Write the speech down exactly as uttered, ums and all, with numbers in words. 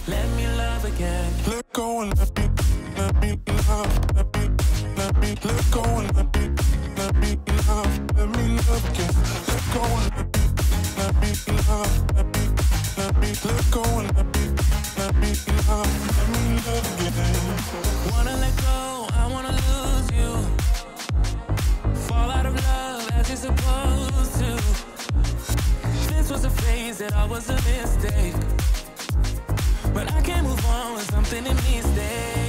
let me love again. Let go and let me, let me love. Let me, let me let go and let me, let me love. Let me love again. Let go and let me, let me love. Let me, let me let go and let me, let me love. Let me love again. Wanna let go, I wanna lose you. Fall out of love as you're supposed to. This was a phase that I was a mistake, but I can't move on with something in me stays.